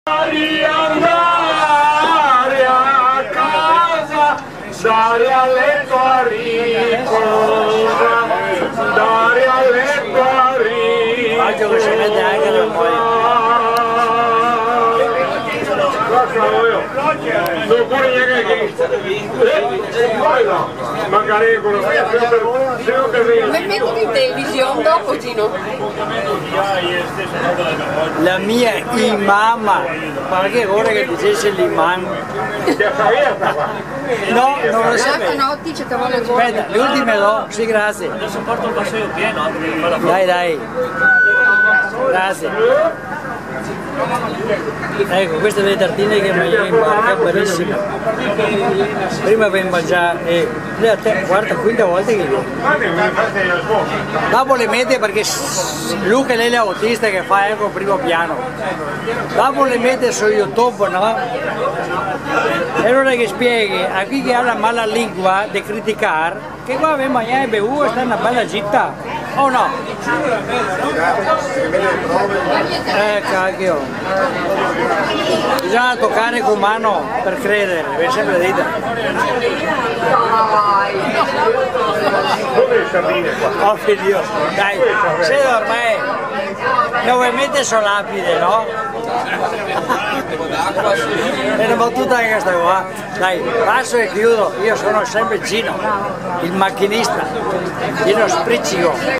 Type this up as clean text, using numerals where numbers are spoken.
Andare a casa, dare a letto a riposa, dare a letto a riposa. Faccio che si mette anche nel muoio. Non puoi neanche magari con la Me metto in televisione dopo, Gino. La mia imama, ma che ora che dicesse l'imam? No, non lo L'altra sapevo. no, dice che vuole ancora. Aspetta, le ultime no, sì grazie. Adesso porto il vassoio pieno. Dai dai. Grazie. Ecco, queste le tartine che mangiamo in barca, buonissime. Prima per mangiare, guarda, quinta volta che viene. Dopo le mette perché Luca lei è autista che fa ecco primo piano. Dopo le mette su YouTube, no? E allora che spieghi a chi che ha la mala lingua di criticare che qua per mangiare bevuto sta una bella città, o no? Cacchio. Bisogna toccare con mano per credere, vi sempre detto. Oh figlio, dai, se ormai non vuoi mettere su lapide, no? E una battuta che questa qua. Dai, passo e chiudo, io sono sempre Gino, il macchinista, Gino Spriccico.